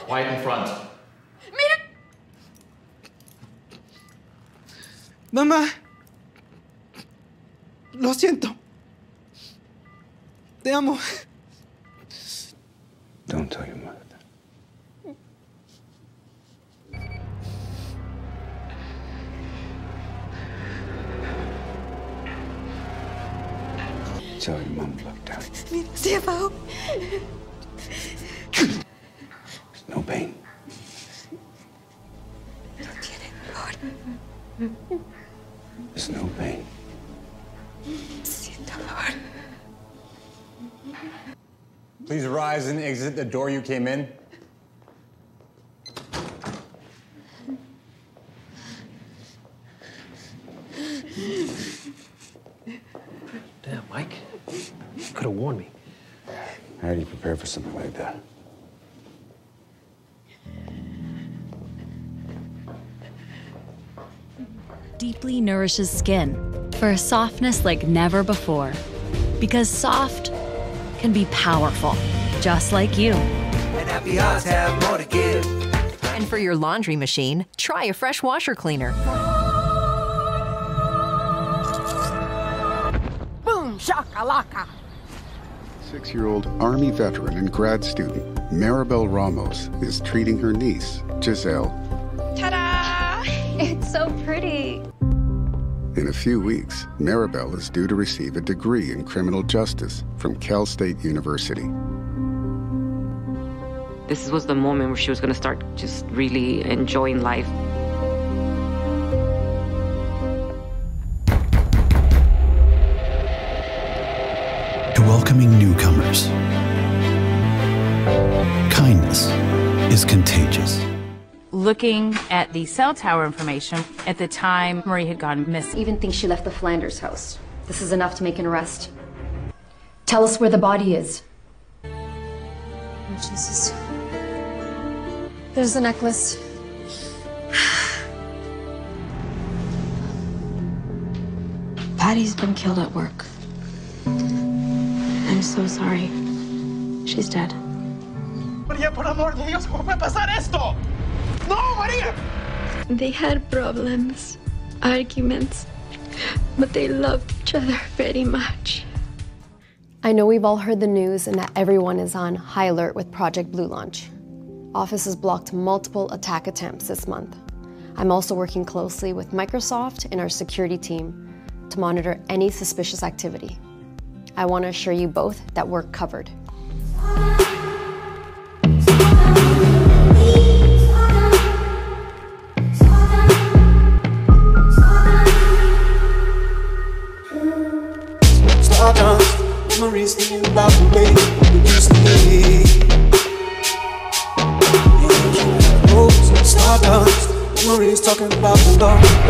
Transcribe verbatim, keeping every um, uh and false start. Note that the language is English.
Quiet in front. ¡Mira! Mamá. Lo siento. Te amo. Don't tell your mother that. Tell your mom look down. Mira hacia abajo. There's no pain. No tiene dolor. There's no pain. Sin dolor. Please rise and exit the door you came in. Damn, Mike. You could have warned me. How do you prepare for something like that? Deeply nourishes skin for a softness like never before. Because soft can be powerful, just like you. And happy hearts have more to give. And for your laundry machine, try a fresh washer cleaner. Boom, shakalaka. Six-year-old Army veteran and grad student Maribel Ramos is treating her niece, Giselle. Ta-da! It's so pretty. In a few weeks, Maribel is due to receive a degree in criminal justice from Cal State University. This was the moment where she was going to start just really enjoying life. To welcoming newcomers, kindness is contagious. Looking at the cell tower information, at the time Marie had gone missing. Even think she left the Flanders house. This is enough to make an arrest. Tell us where the body is. Oh, Jesus. There's the necklace. Patty's been killed at work. I'm so sorry. She's dead. María, por amor de Dios, ¿cómo puede pasar esto? No, María! They had problems, arguments, but they loved each other very much. I know we've all heard the news and that everyone is on high alert with Project Blue Launch. Offices blocked multiple attack attempts this month. I'm also working closely with Microsoft and our security team to monitor any suspicious activity. I want to assure you both that we're covered. Memories thinking about the way we used to be. Stardust, memories talking about the love.